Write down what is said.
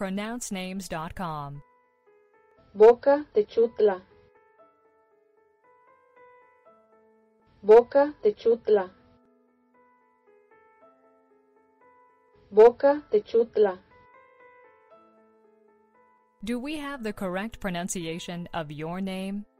pronouncenames.com. Boca de Chutla. Boca de Chutla. Boca de Chutla. Do we have the correct pronunciation of your name?